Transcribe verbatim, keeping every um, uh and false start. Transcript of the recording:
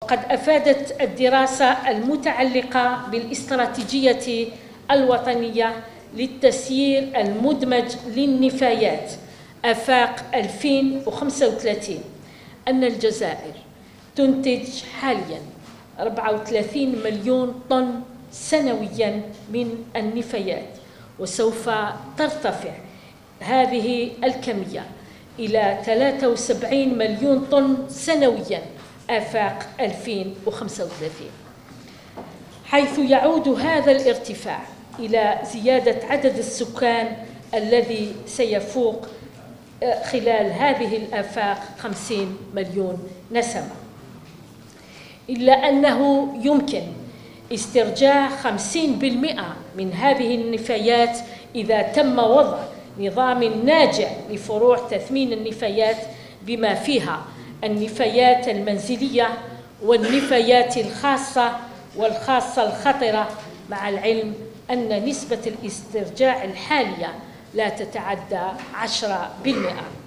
قد أفادت الدراسة المتعلقة بالاستراتيجية الوطنية للتسيير المدمج للنفايات آفاق ألفين وخمسة وثلاثين أن الجزائر تنتج حالياً أربعة وثلاثين مليون طن سنوياً من النفايات، وسوف ترتفع هذه الكمية إلى ثلاثة وسبعين مليون طن سنوياً آفاق ألفين وخمسة وثلاثين، حيث يعود هذا الارتفاع إلى زيادة عدد السكان الذي سيفوق خلال هذه الآفاق خمسين مليون نسمة. إلا أنه يمكن استرجاع خمسين بالمئة من هذه النفايات إذا تم وضع نظام ناجع لفروع تثمين النفايات بما فيها النفايات المنزلية والنفايات الخاصة والخاصة الخطرة، مع العلم أن نسبة الاسترجاع الحالية لا تتعدى عشرة بالمئة.